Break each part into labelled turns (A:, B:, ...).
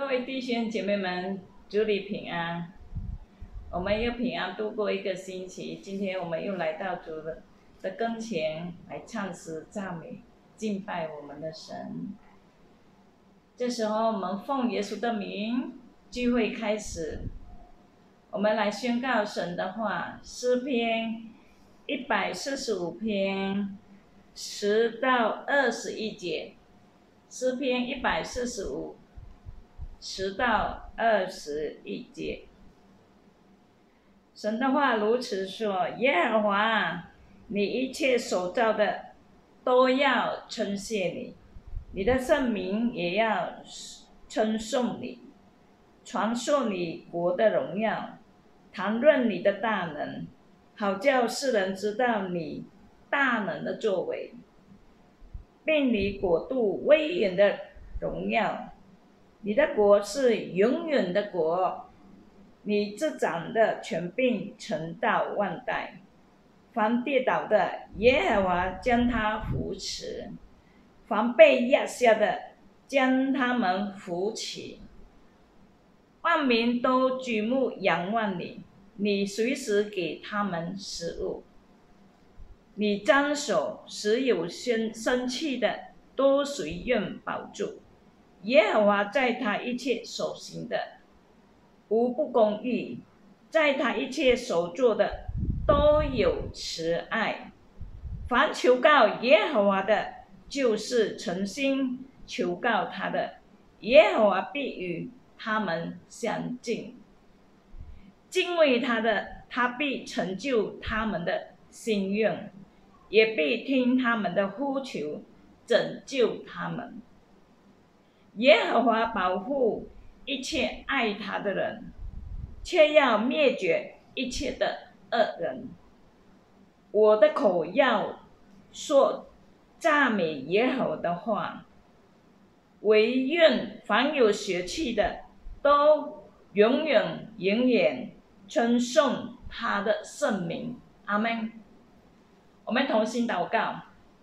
A: 位弟兄姐妹们，主里平安。我们又平安度过一个星期，今天我们又来到主的跟前来唱诗赞美、敬拜我们的神。这时候，我们奉耶稣的名聚会开始，我们来宣告神的话。诗篇145篇10到21节，诗篇145。10到21节，神的话如此说：耶和华，你一切所造的都要称谢你，你的圣名也要称颂你，传述你国的荣耀，谈论你的大能，好叫世人知道你大能的作为，并你国度威严的荣耀。你的国是永远的国，你执掌的权柄存到万代。凡跌倒的，耶和华将他扶持；凡被压下的，将他们扶起。万民都举目仰望你，你随时给他们食物。你张手，使有生气的都随愿保住。耶和华在他一切所行的无不公义，在他一切所做的都有慈爱。凡求告耶和华的，就是诚心求告他的，耶和华必与他们相近。敬畏他的，他必成就他们的心愿，也必听他们的呼求，拯救他们。耶和华保护一切爱他的人，却要灭绝一切的恶人。我的口要说赞美耶和华的话，惟愿凡有血气的都永远称颂他的圣名。阿们。我们同心祷告。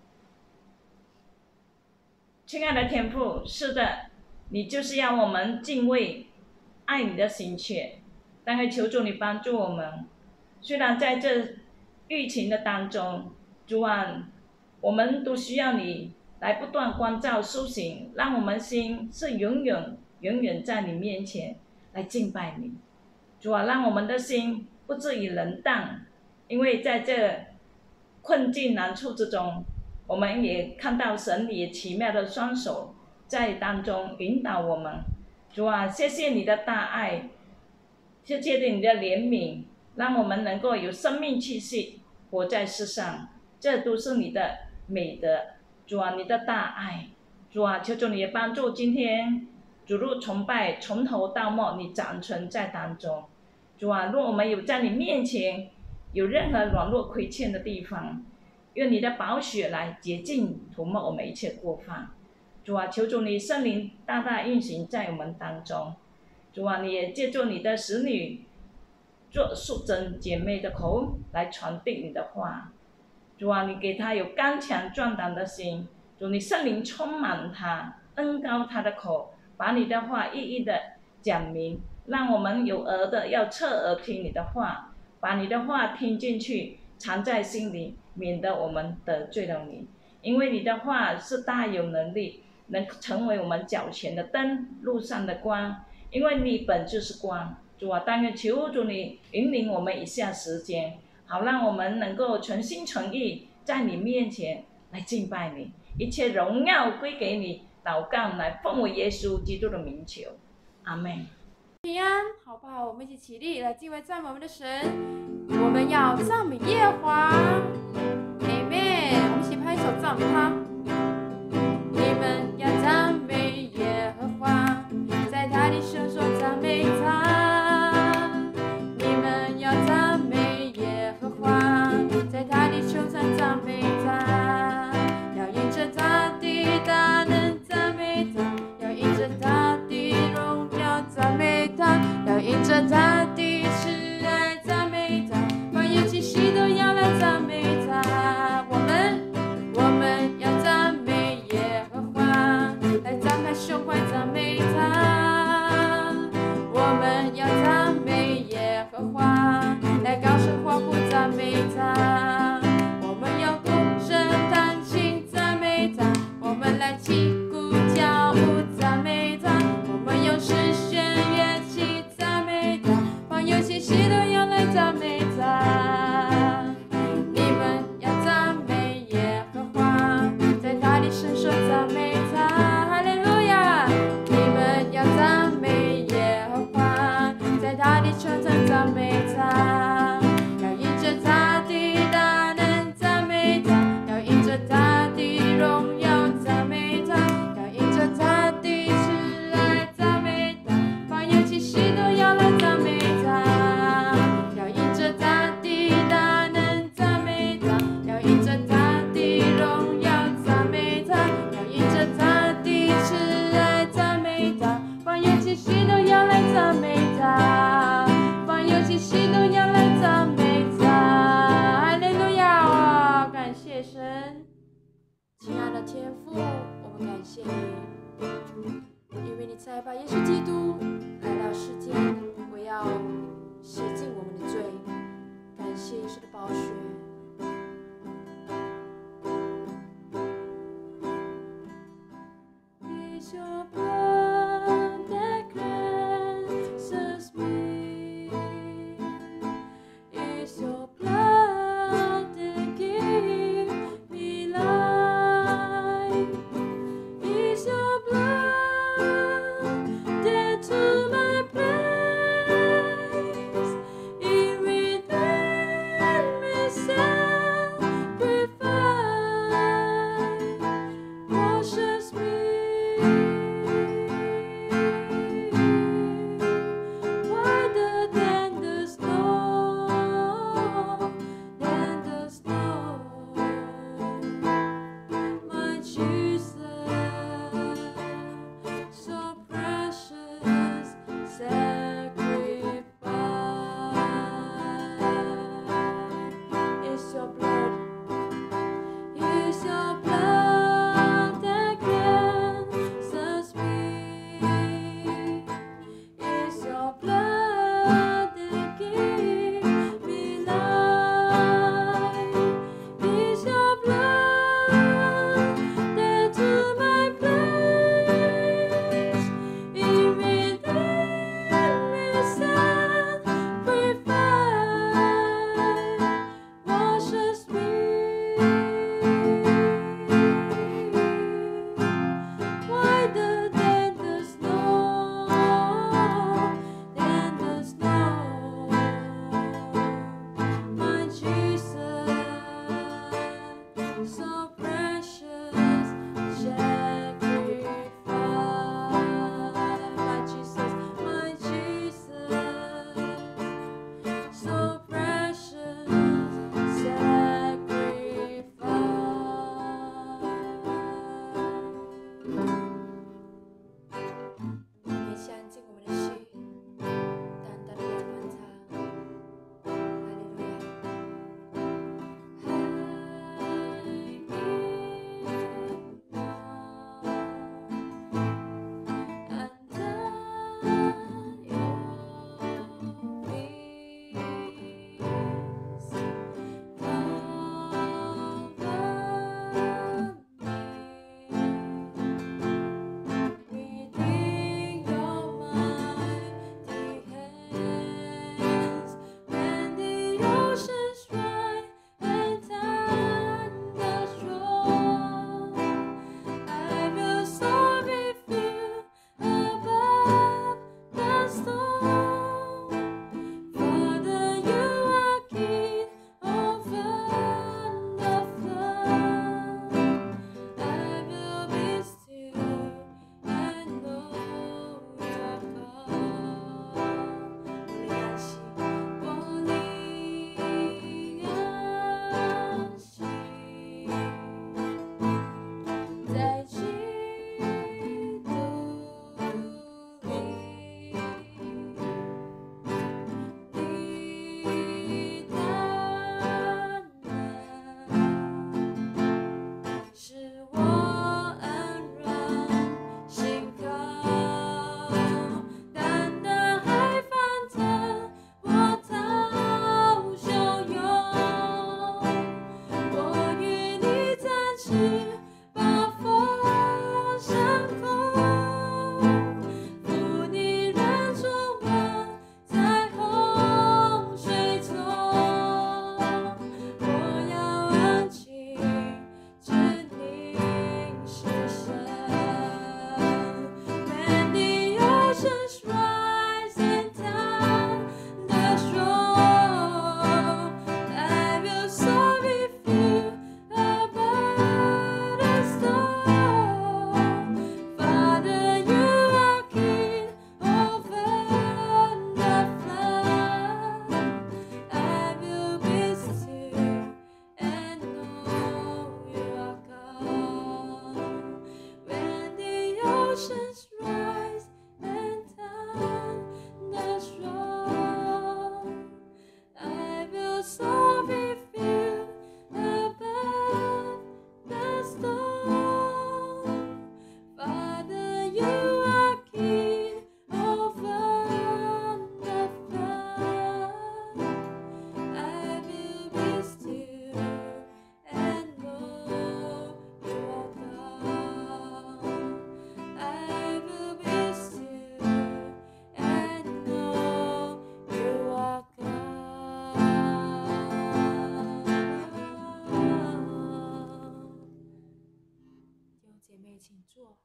A: 亲爱的天父，是的，你就是要我们敬畏、爱你的心切。但是求主你帮助我们，虽然在这疫情的当中，主啊，我们都需要你来不断关照苏醒，让我们心是永远在你面前来敬拜你。主啊，让我们的心不至于冷淡，因为在这困境难处之中，我们也看到神你奇妙的双手在当中引导我们。主啊，谢谢你的大爱，谢谢你的怜悯，让我们能够有生命气息活在世上，这都是你的美德。主啊，你的大爱。主啊，求主你也帮助今天主日崇拜从头到末你长存在当中。主啊，若我们有在你面前有任何软弱亏欠的地方，愿你的宝血来洁净涂抹我们一切过犯。主啊，求主你圣灵大大运行在我们当中。主啊，你也借助你的使女做素贞姐妹的口来传递你的话。主啊，你给她有刚强壮胆的心。主，你圣灵充满她，恩膏她的口，把你的话一一的讲明，让我们有耳的要侧耳听你的话，把你的话听进去，藏在心里，免得我们得罪了你。因为你的话是大有能力，能成为我们脚前的灯，路上的光。因为你本就是光。主啊，但愿求主你引领我们以下时间，好让我们能够全心全意在你面前来敬拜你，一切荣耀归给你。祷告来奉我耶稣基督的名求，阿们。
B: 平安，好不好？我们一起起立来敬畏赞美我们的神。我们要赞美耶和华，阿们。我们一起拍手赞美他。你们要赞美耶和华，在他的圣所赞美他。你们要赞美耶和华，在他的穹苍赞美他。要因着他的大能赞美他，要因着他的荣耀赞美他，要因着他的慈爱赞美他，凡有气息都要来赞美他。我们要赞美耶和华，来张开胸怀赞美他。 有气息都要来赞美他，凡有气息都要来赞美他。哈利路亚！感谢神，亲爱的天父，我们感谢你，因为你才把耶稣基督来到世间，为要洗净我们的罪。感谢耶稣的宝血。Is your blood that cleanses me? Is your blood that gives me life? Is your blood that 做。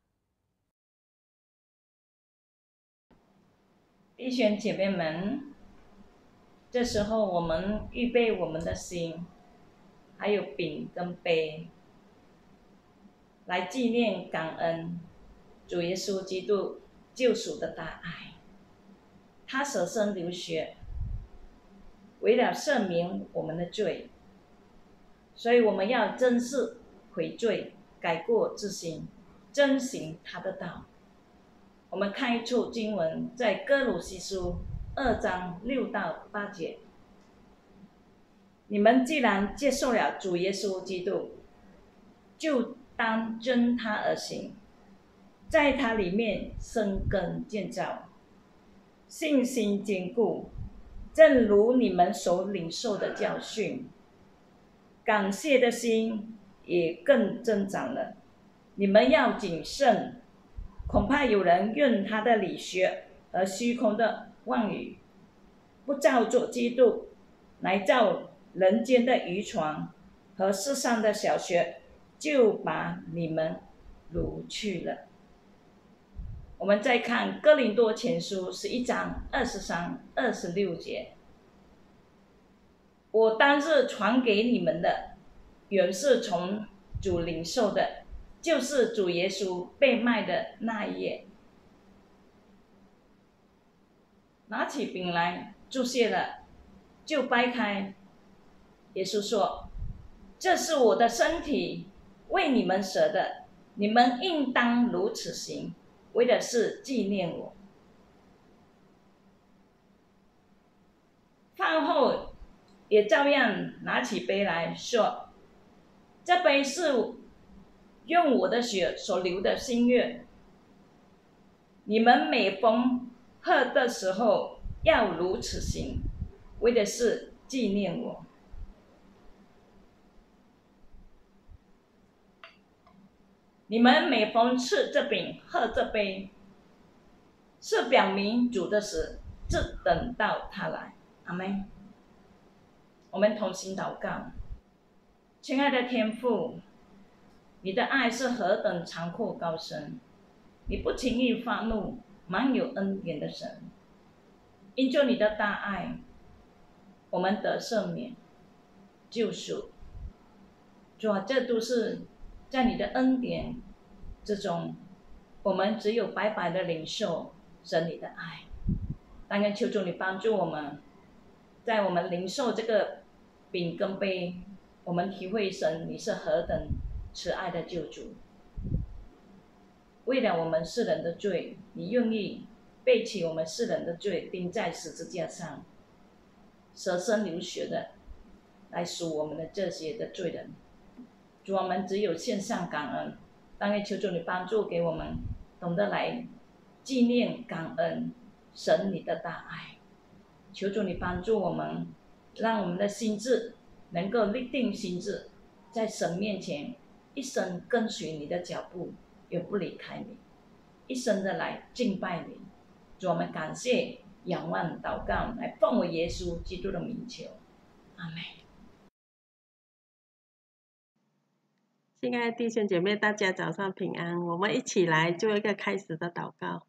A: 弟兄姐妹们，这时候我们预备我们的心，还有饼跟杯，来纪念感恩主耶稣基督救赎的大爱。他舍身流血，为了赦免我们的罪，所以我们要真是悔罪，改过自新，遵行他的道。我们看一处经文，在哥罗西书2章6到8节。你们既然接受了主耶稣基督，就当遵他而行，在他里面生根建造，信心坚固，正如你们所领受的教训，感谢的心也更增长了。你们要谨慎，恐怕有人用他的理学和虚空的妄语，不照着基督，来照人间的愚传和世上的小学，就把你们掳去了。我们再看哥林多前书11章23、26节。我当日传给你们的，原是从主领受的，就是主耶稣被卖的那一夜，拿起饼来祝谢了，就掰开。耶稣说：“这是我的身体，为你们舍的，你们应当如此行，为的是纪念我。”饭后也照样拿起杯来说：“这杯是用我的血所流的新约，你们每逢喝的时候要如此行，为的是纪念我。”你们每逢吃这饼喝这杯，是表明主的死，直等到他来。阿们。我们同心祷告。亲爱的天父，你的爱是何等长阔高深，你不轻易发怒，满有恩典的神。因着你的大爱，我们得赦免救赎。主啊，这都是在你的恩典之中，我们只有白白的领受神你的爱。但愿求主你帮助我们，在我们领受这个饼跟杯，我们体会神你是何等慈爱的救主。为了我们世人的罪，你愿意背起我们世人的罪，钉在十字架上，舍身流血的来赎我们的这些的罪人。主，我们只有献上感恩。但愿求主你帮助给我们，懂得来纪念感恩神你的大爱。求主你帮助我们，让我们的心智能够立定心智，在神面前一生跟随你的脚步，永不离开你，一生的来敬拜你。主，我们感谢、仰望、祷告，来奉我耶稣基督的名求，阿们。
C: 亲爱的弟兄姐妹，大家早上平安。我们一起来做一个开始的祷告。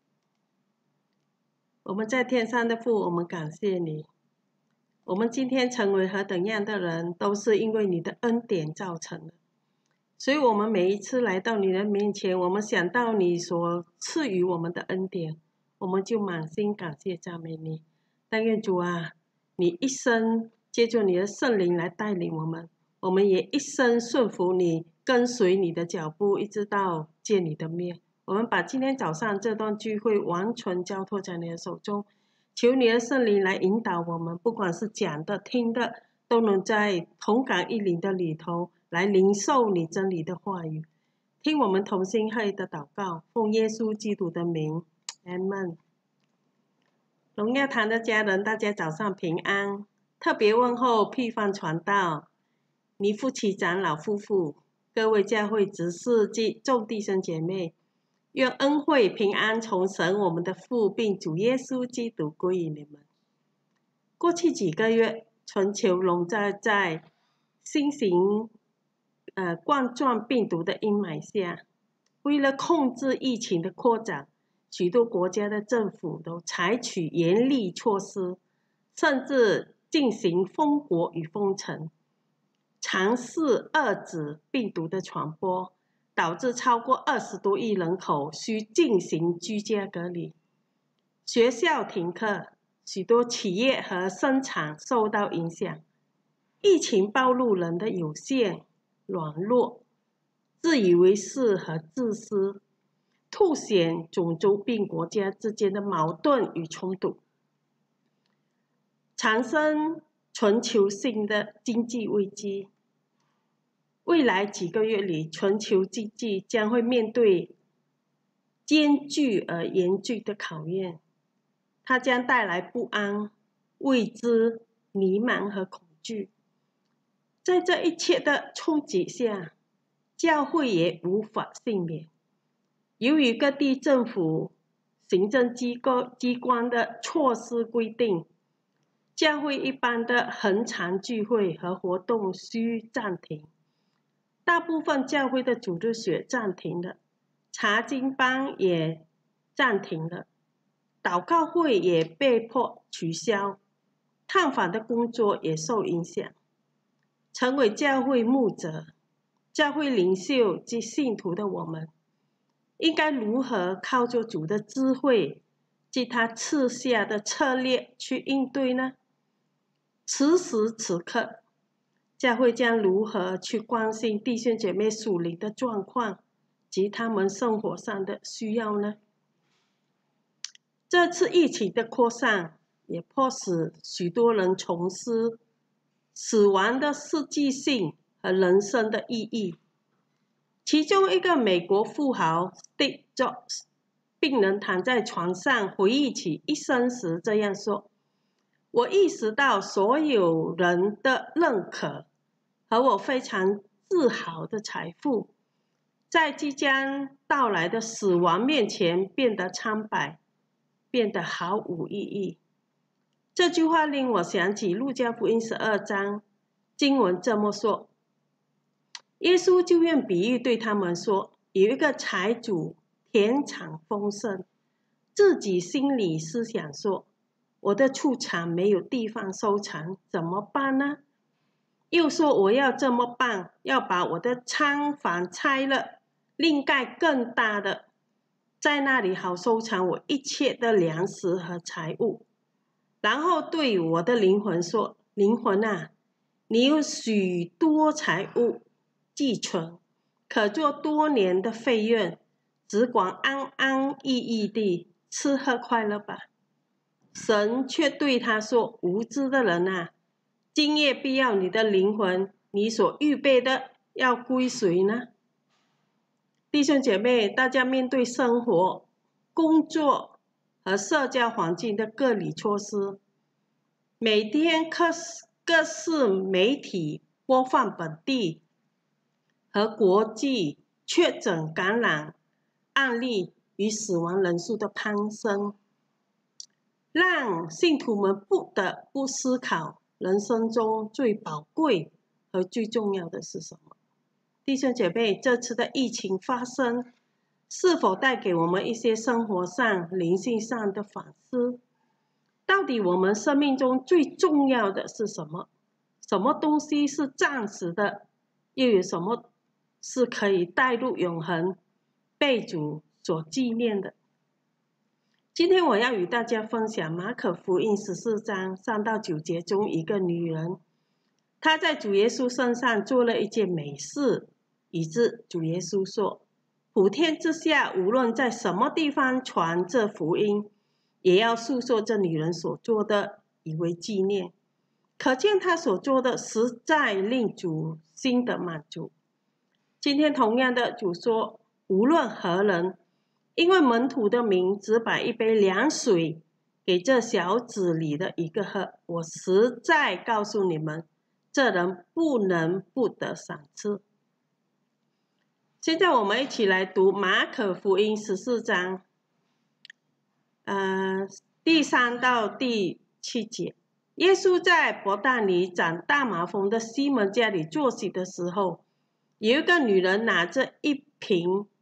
C: 我们在天上的父，我们感谢你。我们今天成为何等样的人，都是因为你的恩典造成的。所以我们每一次来到你的面前，我们想到你所赐予我们的恩典，我们就满心感谢赞美你。但愿主啊，你一生借着你的圣灵来带领我们，我们也一生顺服你，跟随你的脚步，一直到见你的面。我们把今天早上这段聚会完全交托在你的手中，求你的圣灵来引导我们，不管是讲的听的，都能在同感一灵的里头来领受你真理的话语。听我们同心合意的祷告，奉耶稣基督的名，阿们。荣耀堂的家人，大家早上平安。特别问候批范传道、尼夫奇长老夫妇、各位教会执事及众弟兄姐妹，愿恩惠平安从神我们的父并主耶稣基督归于你们。过去几个月，全球笼罩在新型冠状病毒的阴霾下， 为了控制疫情的扩展，许多国家的政府都采取严厉措施，甚至进行封国与封城，尝试遏制病毒的传播，导致超过20多亿人口需进行居家隔离。学校停课，许多企业和生产受到影响。疫情暴露人的有限、软弱、自以为是和自私，凸显种族病国家之间的矛盾与冲突，产生全球性的经济危机。未来几个月里，全球经济将会面对艰巨而严峻的考验，它将带来不安、未知、迷茫和恐惧。在这一切的冲击下，教会也无法幸免。由于各地政府、行政机关的措施规定，教会一般的恒常聚会和活动需暂停。大部分教会的主日学暂停了，查经班也暂停了，祷告会也被迫取消，探访的工作也受影响。成为教会牧者、教会领袖及信徒的我们，应该如何靠着主的智慧及他赐下的策略去应对呢？此时此刻，教会将如何去关心弟兄姐妹属灵的状况及他们生活上的需要呢？这次疫情的扩散也迫使许多人重思死亡的实际性和人生的意义。其中一个美国富豪 Steve Jobs 病人躺在床上回忆起一生时这样说：我意识到所有人的认可和我非常自豪的财富，在即将到来的死亡面前变得苍白，变得毫无意义。这句话令我想起路加福音12章，经文这么说：耶稣就用比喻对他们说，有一个财主田产丰盛，自己心里思想说，我的畜产没有地方收藏，怎么办呢？又说，我要这么办，要把我的仓房拆了，另盖更大的，在那里好收藏我一切的粮食和财物。然后对我的灵魂说，灵魂啊，你有许多财物寄存，可做多年的费用，只管安安逸逸地吃喝快乐吧。神却对他说，无知的人啊，今夜必要你的灵魂，你所预备的要归谁呢？弟兄姐妹，大家面对生活、工作和社交环境的隔离措施，每天各式媒体播放本地和国际确诊感染案例与死亡人数的攀升，让信徒们不得不思考人生中最宝贵和最重要的是什么。弟兄姐妹，这次的疫情发生，是否带给我们一些生活上、灵性上的反思？到底我们生命中最重要的是什么？什么东西是暂时的？又有什么是可以带入永恒，被主所纪念的？今天我要与大家分享马可福音14章3到9节中一个女人，她在主耶稣身上做了一件美事，以致主耶稣说，普天之下无论在什么地方传这福音，也要述说这女人所做的，以为纪念。可见她所做的实在令主心得满足。今天同样的，主说，无论何人，因为门徒的名只把一杯凉水给这小子里的一个喝，我实在告诉你们，这人不能不得赏赐。现在我们一起来读马可福音14章第3到第7节。耶稣在伯大尼长大麻风的西门家里坐席的时候，有一个女人拿着一瓶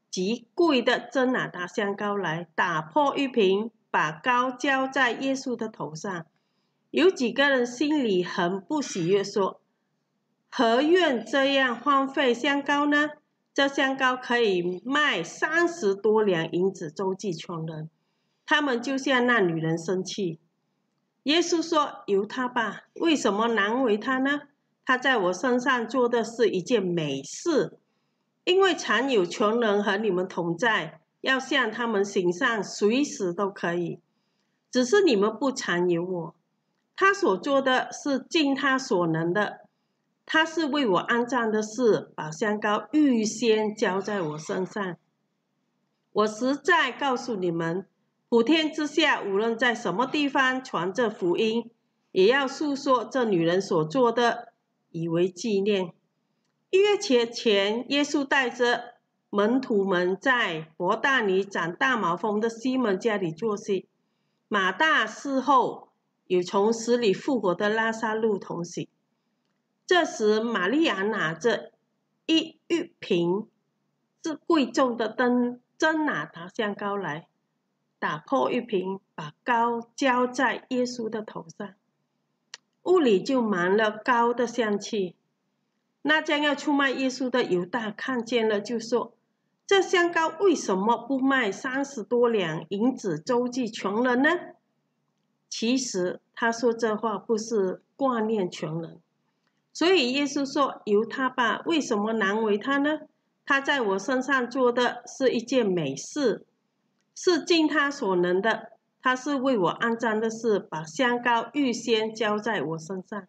C: 极贵的真哪达香膏来，打破玉瓶，把膏浇在耶稣的头上。有几个人心里很不喜悦，说：何愿这样荒废香膏呢？这香膏可以卖30多两银子，周济穷人。他们就向那女人生气。耶稣说：由他吧，为什么难为他呢？他在我身上做的是一件美事，因为常有穷人和你们同在，要向他们行善，随时都可以。只是你们不常有我。他所做的是尽他所能的，他是为我安葬的事，把香膏预先浇在我身上。我实在告诉你们，普天之下无论在什么地方传这福音，也要述说这女人所做的，以为纪念。1月节前，耶稣带着门徒们在伯大尼长大麻风的西门家里坐席。马大事后有从死里复活的拉撒路同行。这时玛利亚拿着一玉瓶是贵重的真哪达香膏来，打破玉瓶，把膏浇在耶稣的头上，屋里就满了膏的香气。那将要出卖耶稣的犹大看见了，就说：这香膏为什么不卖30多两银子，周济穷人呢？其实他说这话不是挂念穷人。所以耶稣说：由他吧，为什么难为他呢？他在我身上做的是一件美事，是尽他所能的，他是为我安葬的事，把香膏预先浇在我身上。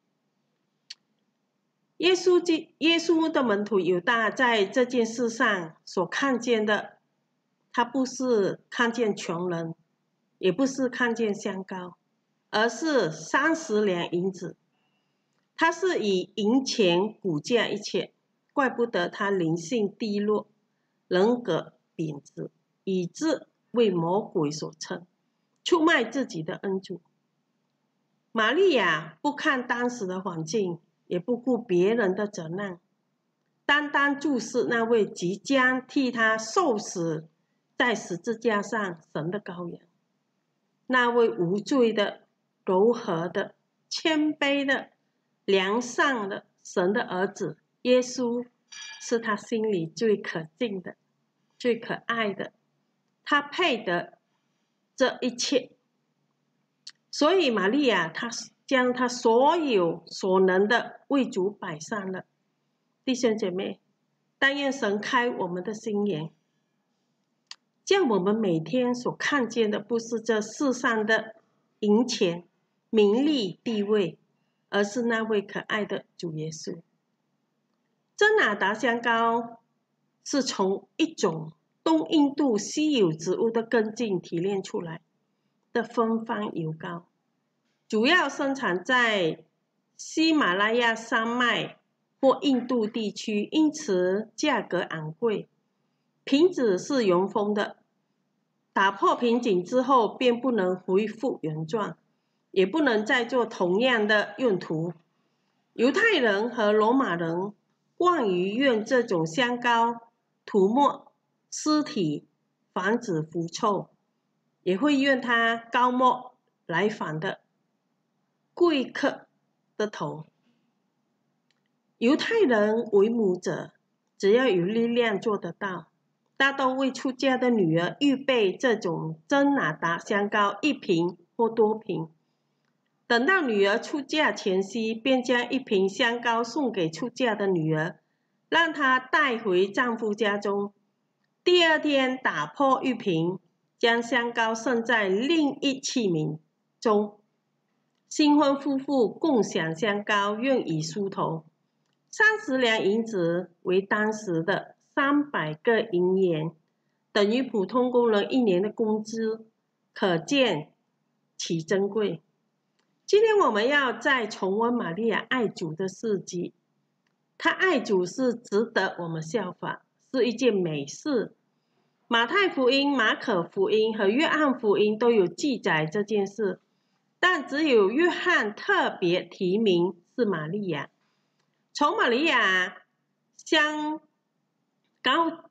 C: 耶稣的门徒犹大在这件事上所看见的，他不是看见穷人，也不是看见香膏，而是30两银子。他是以银钱估价一切，怪不得他灵性低落，人格贬值，以致为魔鬼所称，出卖自己的恩主。玛利亚不看当时的环境，也不顾别人的责难，单单注视那位即将替他受死在十字架上神的羔羊，那位无罪的、柔和的、谦卑的、良善的神的儿子耶稣，是他心里最可敬的、最可爱的，他配得这一切。所以玛利亚她将她所有所能的为主摆上了。弟兄姐妹，但愿神开我们的心眼，叫我们每天所看见的不是这世上的银钱、名利、地位，而是那位可爱的主耶稣。真哪达香膏是从一种东印度稀有植物的根茎提炼出来的芬芳油膏，主要生产在喜马拉雅山脉或印度地区，因此价格昂贵。瓶子是熔封的，打破瓶颈之后便不能恢复原状，也不能再做同样的用途。犹太人和罗马人惯于用这种香膏涂抹尸体，防止腐臭，也会用它膏抹来访的贵客的头。犹太人为母者，只要有力量做得到，大都为出嫁的女儿预备这种真哪达香膏1瓶或多瓶。等到女儿出嫁前夕，便将1瓶香膏送给出嫁的女儿，让她带回丈夫家中。第二天打破玉瓶，将香膏盛在另一器皿中。新婚夫妇共享香膏，用以梳头。30两银子为当时的300个银元，等于普通工人1年的工资，可见其珍贵。今天我们要再重温玛利亚爱主的事迹，她爱主是值得我们效法，是一件美事。马太福音、马可福音和约翰福音都有记载这件事，但只有约翰特别提名是玛利亚。从玛利亚香膏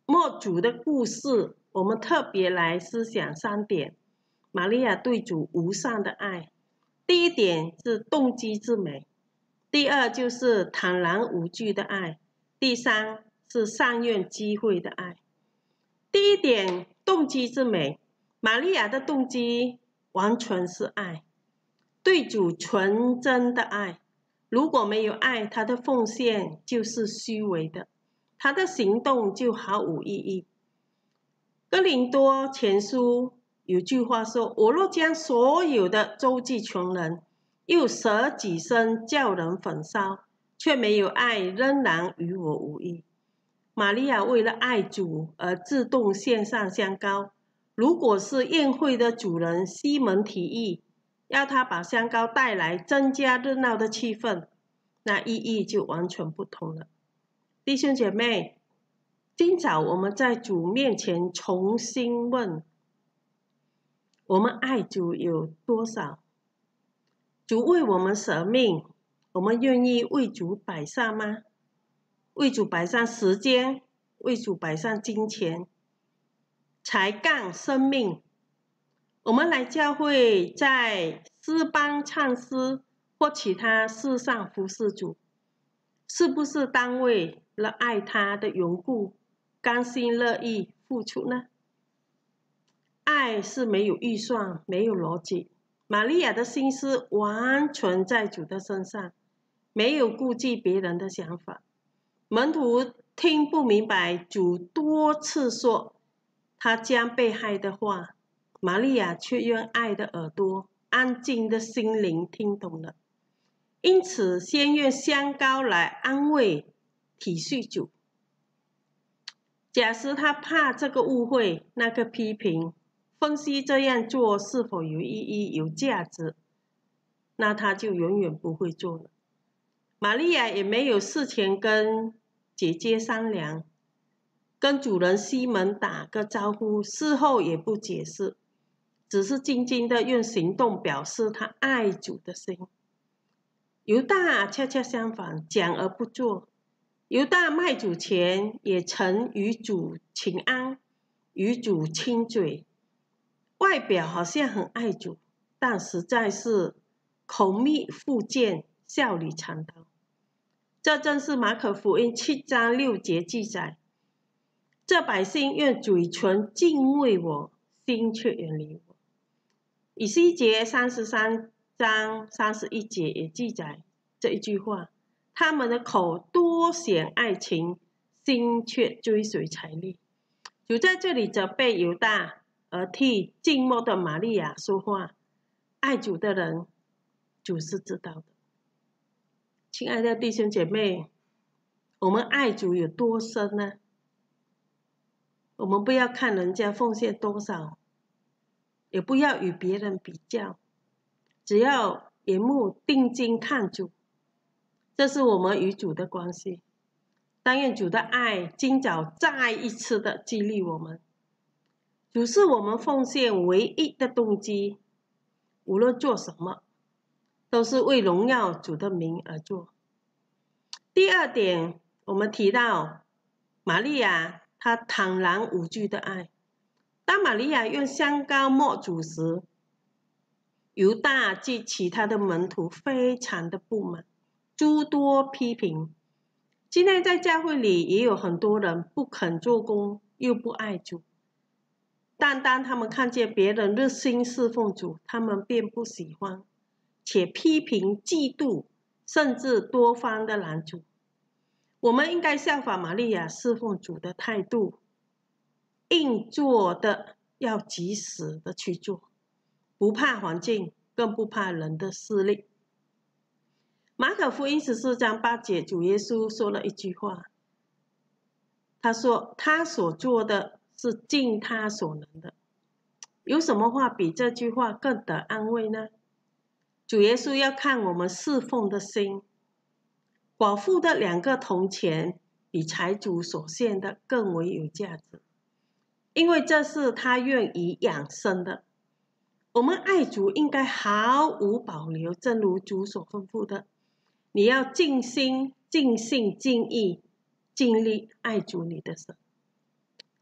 C: 末主的故事，我们特别来思想3点。玛利亚对主无上的爱。第一点是动机之美，第二就是坦然无惧的爱，第三是善用机会的爱。第一点，动机之美，玛利亚的动机完全是爱，对主纯真的爱。如果没有爱，她的奉献就是虚伪的，她的行动就毫无意义。哥林多前书有句话说，我若将所有的周济穷人，又舍己身叫人焚烧，却没有爱，仍然与我无益。玛利亚为了爱主而自动献上香膏。如果是宴会的主人西门提议要他把香膏带来，增加热闹的气氛，那意义就完全不同了。弟兄姐妹，今早我们在主面前重新问，我们爱主有多少？主为我们舍命，我们愿意为主摆上吗？为主摆上时间，为主摆上金钱、才干、生命。我们来教会，在诗班唱诗或其他事上服侍主，是不是单为了爱他的缘故，甘心乐意付出呢？爱是没有预算，没有逻辑。玛利亚的心思完全在主的身上，没有顾忌别人的想法。门徒听不明白主多次说他将被害的话，玛利亚却用爱的耳朵、安静的心灵听懂了。因此，先用香膏来安慰、体恤主。假使他怕这个误会、那个批评，分析这样做是否有意义、有价值，那他就永远不会做了。玛利亚也没有事前跟姐姐商量，跟主人西门打个招呼，事后也不解释，只是静静的用行动表示他爱主的心。犹大恰恰相反，讲而不做。犹大卖主前也曾与主请安，与主亲嘴，外表好像很爱主，但实在是口蜜腹剑，笑里藏刀。这正是马可福音7章6节记载，这百姓用嘴唇敬畏我，心却远离我。以西结33章31节也记载这一句话，他们的口多显爱情，心却追随财力。主在这里责备犹大，而替静默的玛利亚说话。爱主的人，主是知道的。亲爱的弟兄姐妹，我们爱主有多深呢？我们不要看人家奉献多少，也不要与别人比较，只要眼目定睛看主，这是我们与主的关系。但愿主的爱今早再一次的激励我们。主是我们奉献唯一的动机，无论做什么，都是为荣耀主的名而做。第二点，我们提到玛利亚她坦然无惧的爱。当玛利亚用香膏抹主时，犹大及其他的门徒非常的不满，诸多批评。今天在教会里也有很多人不肯做工，又不爱主，但当他们看见别人热心侍奉主，他们便不喜欢，且批评、嫉妒，甚至多方的拦阻。我们应该效法玛利亚侍奉主的态度，硬做的要及时的去做，不怕环境，更不怕人的势力。马可福音14章8节，主耶稣说了一句话，他说他所做的是尽他所能的。有什么话比这句话更得安慰呢？主耶稣要看我们侍奉的心。寡妇的2个铜钱比财主所献的更为有价值，因为这是他愿意养生的。我们爱主应该毫无保留，正如主所吩咐的，你要尽心、尽性、尽意、尽力爱主你的神。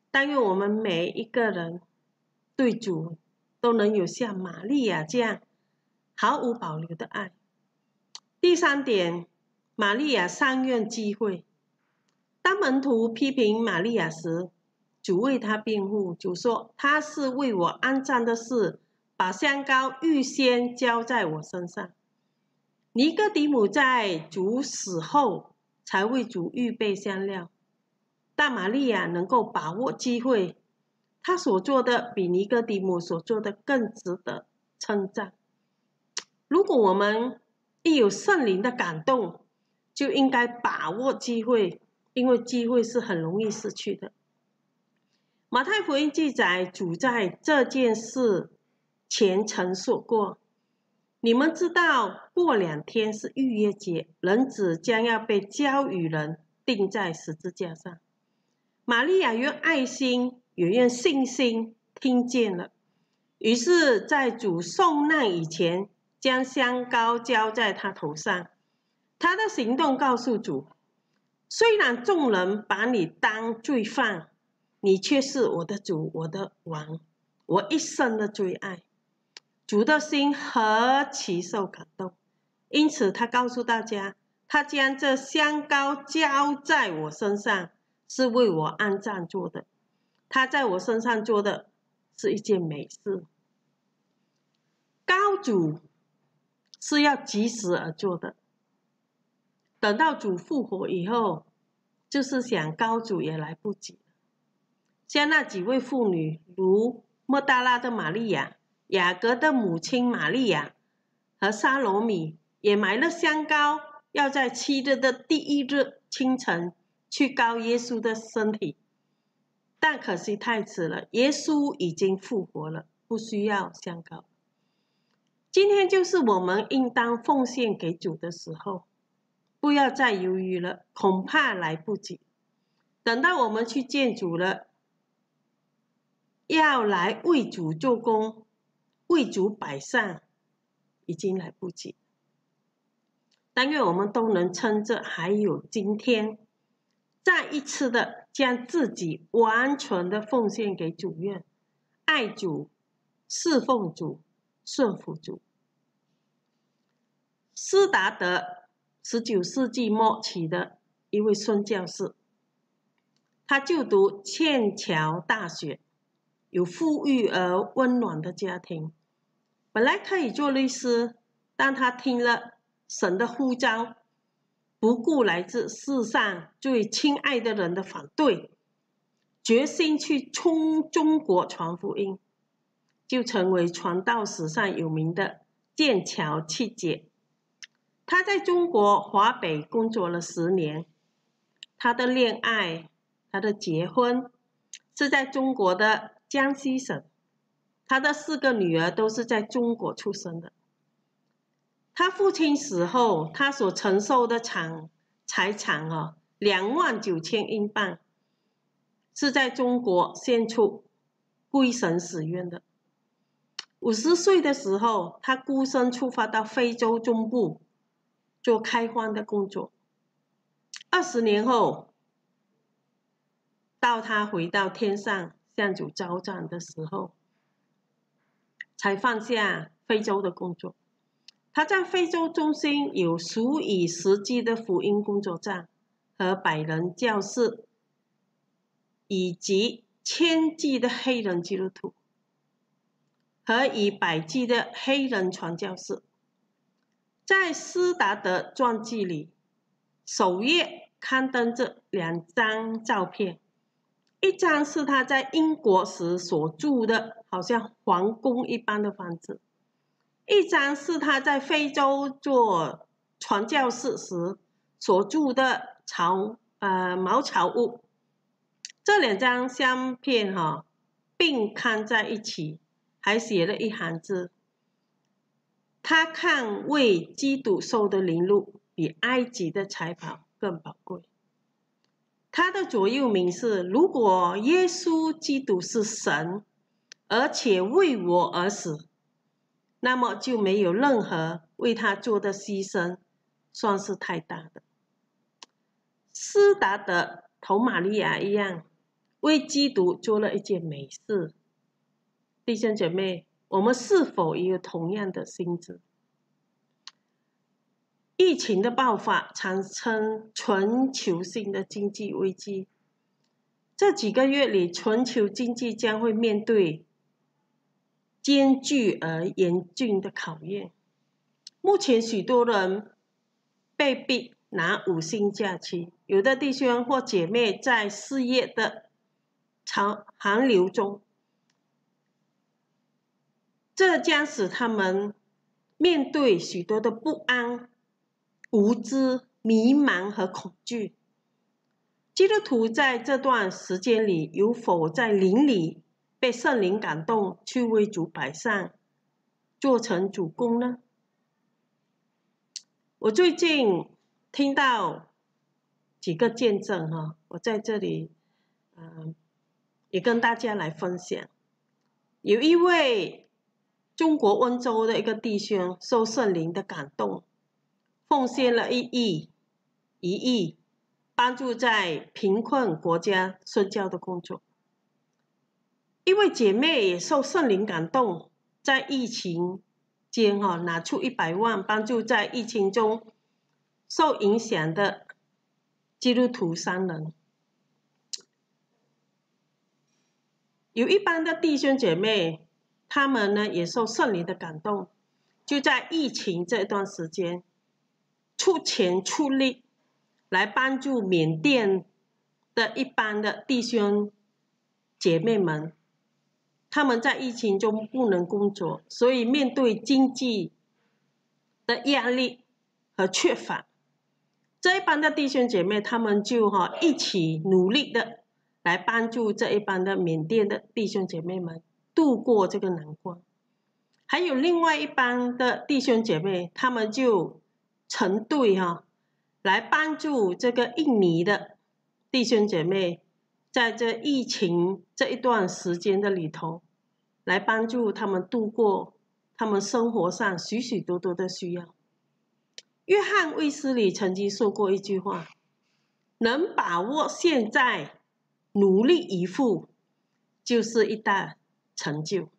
C: 但愿我们每一个人对主都能有像玛利亚这样毫无保留的爱。第3点，玛利亚上愿机会。当门徒批评玛利亚时，主为她辩护。主说：“她是为我安葬的事，把香膏预先浇在我身上。”尼哥底母在主死后才为主预备香料，但玛利亚能够把握机会，她所做的比尼哥底母所做的更值得称赞。如果我们一有圣灵的感动，就应该把握机会，因为机会是很容易失去的。马太福音记载，主在这件事前曾说过：“你们知道，过2天是逾越节，人子将要被交与人，钉在十字架上。”玛利亚用爱心也用信心听见了，于是在主受难以前，将香膏浇在他头上。他的行动告诉主：虽然众人把你当罪犯，你却是我的主，我的王，我一生的最爱。主的心何其受感动，因此他告诉大家，他将这香膏浇在我身上，是为我安葬做的。他在我身上做的是一件美事。膏主是要及时而做的，等到主复活以后，就是想膏主也来不及。像那几位妇女，如抹大拉的玛利亚、雅各的母亲玛利亚和撒罗米，也买了香膏，要在7日的第1日清晨去膏耶稣的身体。但可惜太迟了，耶稣已经复活了，不需要香膏。今天就是我们应当奉献给主的时候，不要再犹豫了，恐怕来不及。等到我们去见主了，要来为主做工，为主摆上，已经来不及。但愿我们都能趁着还有今天，再一次的将自己完全的奉献给主愿，爱主、侍奉主、顺服主。斯达德19世纪末期的一位宣教士，他就读剑桥大学，有富裕而温暖的家庭，本来可以做律师，但他听了神的呼召，不顾来自世上最亲爱的人的反对，决心去冲中国传福音，就成为传道史上有名的剑桥七姐。他在中国华北工作了10年，他的恋爱，他的结婚是在中国的江西省，他的4个女儿都是在中国出生的。他父亲死后，他所承受的财产29000英镑，是在中国献出归神使用的。50岁的时候，他孤身出发到非洲中部做开荒的工作。20年后，到他回到天上向主招战的时候，才放下非洲的工作。他在非洲中心有数以10计的福音工作站和100人教士，以及1000计的黑人基督徒和以100计的黑人传教士。在斯达德传记里，首页刊登着2张照片，一张是他在英国时所住的好像皇宫一般的房子，一张是他在非洲做传教士时所住的茅草屋。这2张相片并刊在一起，还写了一行字：他看为基督受的凌辱，比埃及的财宝更宝贵。他的座右铭是：如果耶稣基督是神，而且为我而死，那么就没有任何为他做的牺牲算是太大的。斯达德同玛利亚一样， 为基督做了一件美事。弟兄姐妹，我们是否也有同样的心志？疫情的爆发产生全球性的经济危机，这几个月里，全球经济将会面对艰巨而严峻的考验。目前许多人被逼拿5星假期，有的弟兄或姐妹在事业的寒流中，这将使他们面对许多的不安、无知、迷茫和恐惧。基督徒在这段时间里，有否在灵里被圣灵感动，去为主摆上，做成主工呢？我最近听到几个见证我在这里也跟大家来分享。有一位中国温州的一个弟兄受圣灵的感动，奉献了1亿，帮助在贫困国家宣教的工作。一位姐妹也受圣灵感动，在疫情间拿出100万，帮助在疫情中受影响的基督徒3人。有一般的弟兄姐妹，他们呢也受圣灵的感动，就在疫情这段时间出钱出力来帮助缅甸的一般的弟兄姐妹们。他们在疫情中不能工作，所以面对经济的压力和缺乏，这一般的弟兄姐妹他们就一起努力的来帮助这一般的缅甸的弟兄姐妹们度过这个难关。还有另外一帮的弟兄姐妹，他们就成队来帮助这个印尼的弟兄姐妹，在这疫情这一段时间的里头，来帮助他们度过他们生活上许许多多的需要。约翰卫斯理曾经说过一句话：能把握现在，努力以赴，就是一大成就。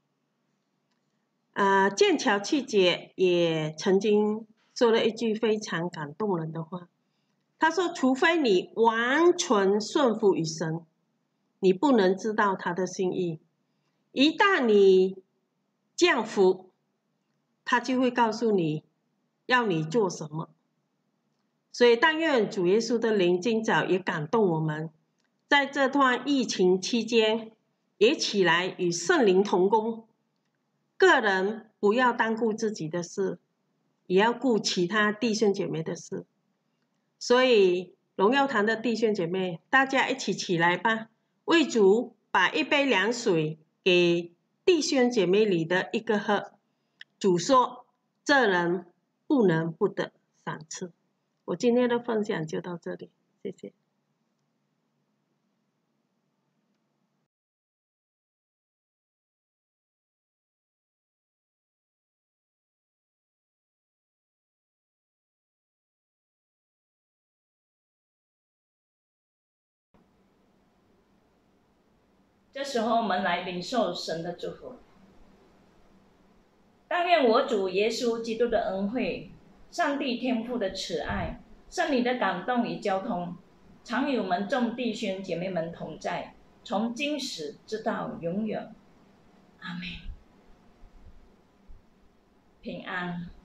C: 剑桥七姐也曾经说了一句非常感动人的话，她说：除非你完全顺服于神，你不能知道他的心意。一旦你降服，他就会告诉你要你做什么。所以但愿主耶稣的灵今早也感动我们，在这段疫情期间也起来与圣灵同工，个人不要单顾自己的事，也要顾其他弟兄姐妹的事。所以荣耀堂的弟兄姐妹，大家一起起来吧，为主把一杯凉水给弟兄姐妹里的一个喝。主说，这人不能不得赏赐。我今天的分享就到这里，谢谢。
A: 这时候我们来领受神的祝福。但愿我主耶稣基督的恩惠、上帝天父的慈爱、圣灵的感动与交通，常与我们众弟兄姐妹们同在，从今时直到永远。阿们。平安。